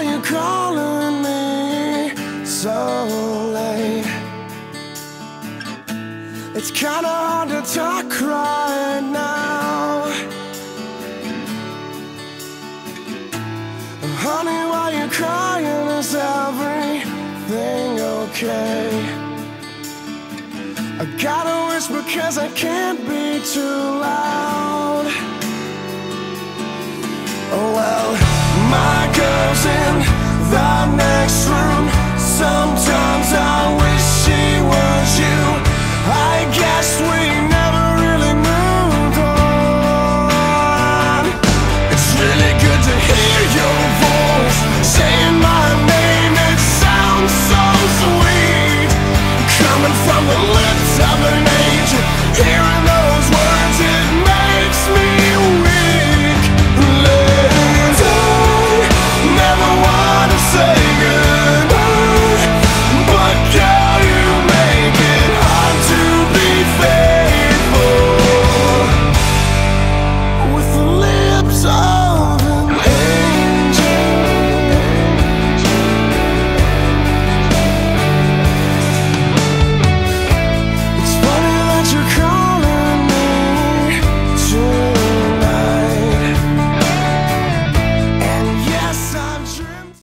why you're calling me so late. It's kinda hard to talk right now. Honey, why you crying? Is everything okay? I gotta whisper 'cause I can't be too loud. Oh well, my girl's in the next room. Sometimes I wish she was you. I guess we never really moved on. It's really good to hear your voice saying my name. It sounds so sweet, coming from the lips of an angel. Hearing those words, it